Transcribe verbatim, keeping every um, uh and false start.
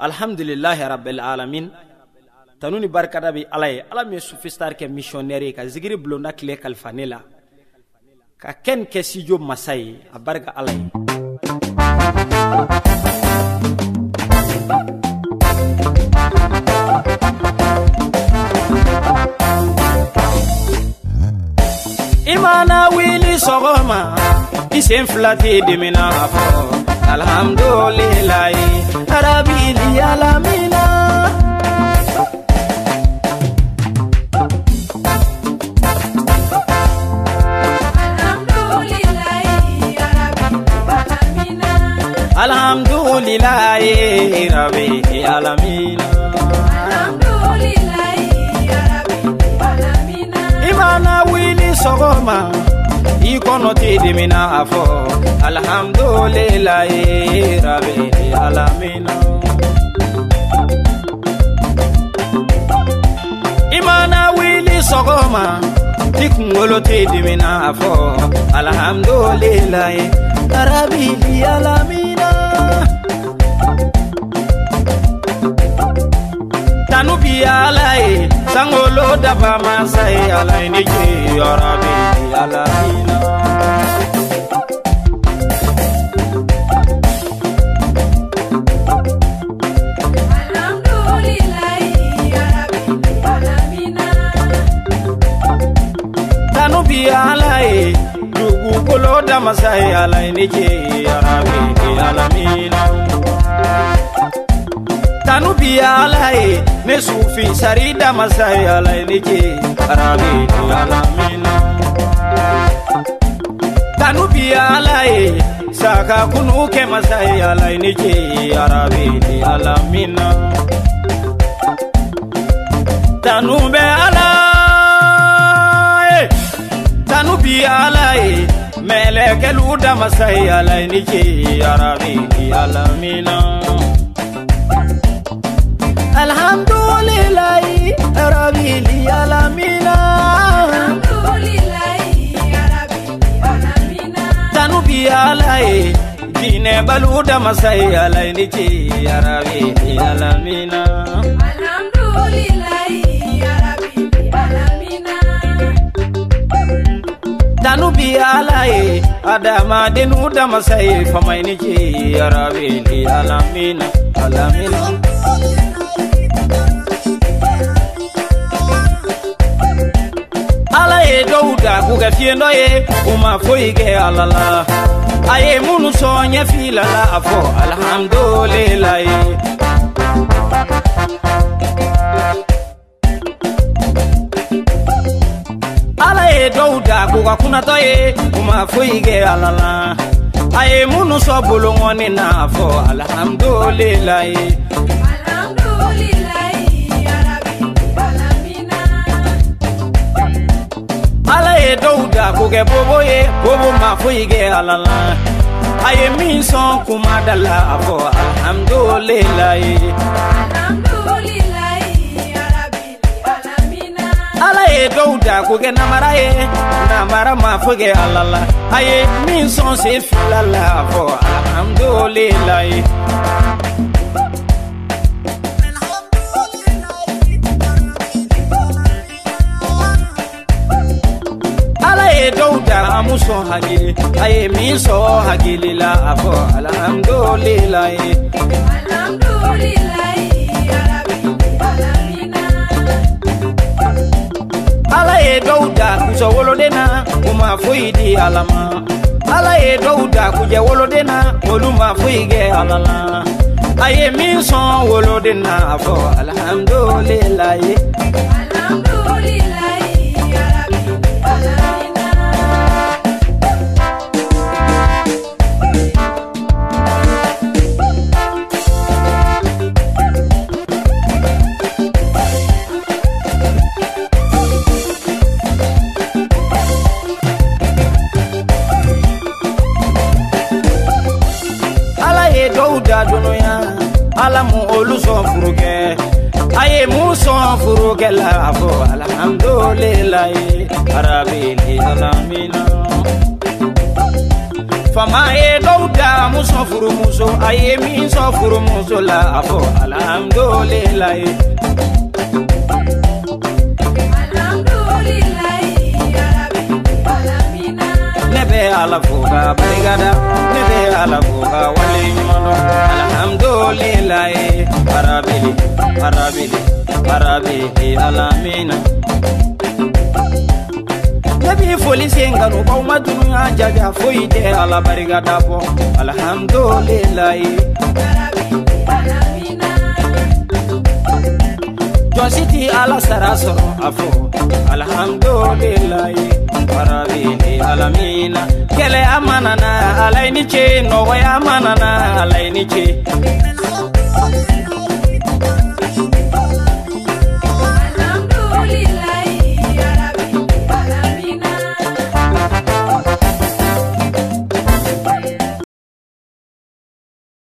alhamdulillahi rabbil alamin tanuni barkada bi alay ala me sufistar ke missionnaire ka zigiri blonda kle kalfanela ka ken ke sijo masai abarga alay imana wili sogoma isen flati dimina afo alhamdulillah rabbil alamin alhamdulillah rabbil alamin imana wili sogoma ikono ti dimina afo alhamdulillah rabbil alamin imana wili sogoma ikungolo ti dimina afo alhamdulillah rabbil alamin tanu bi alai sangolo daba masai alai ni ya rabbil alamin alhamdulillah rabbil alamin tanu bi alai dugu kolo dama masai alai ni ya rabbil alamin tanu bi alai ne sufi sarida masai alai niki rabbil alamin tanu bi alai saka kunu ke masai alai niki rabbil alamin tanu be alai tanu bi alai meleke luda masai alai niki rabbil alamin alhamdulillah rabbil alamin alhamdulillah rabbil alamin tanu bi alai dine baluda masai alai niki rabbil alamin alhamdulillah rabbil alamin tanu bi alai adama denu da masai famai niki rabbil alamin alamin alaye douda kuga fiendo ye uma foige alala aye munu sonya fila la afo alhamdulillah alaye douda kuga kuna toye uma foige alala aye munu so bulongoni na afo alhamdulillah alaye douda kuge bobo ye bobo ma fuige alala aye min son kuma dala afo alhamdulillah alhamdulillah rabbil alamin alaye douda kuge namara ye namara ma fuige alala aye min son se filala afo alhamdulillah douda amuso hagili aye miso hagili la afo alhamdulillah alhamdulillah rabbil alamin alaye douda kuso wolodena kuma fuidi alama alaye douda kuje wolodena oluma fuige alala aye miso wolodena afo alhamdulillah alhamdulillah rabbil alamin douda dunuya alamu oluson furuke aye muson furuke la afo alhamdulillah rabbil alamin fama ye douda muso furu muso aye min so furu muso la afo alhamdulillah alhamdulillah ya rabbi alamina nebe ala fuga barigada nebe ala fuga wali mono alhamdulillah arabili arabili arabili alamina nabi foli senga no ba ma dunya jaja foi de ala barigada bo alhamdulillah alamina jositi ala saraso afo alhamdulillah arabili alamina kele amanana alaini che no ya amanana alaini che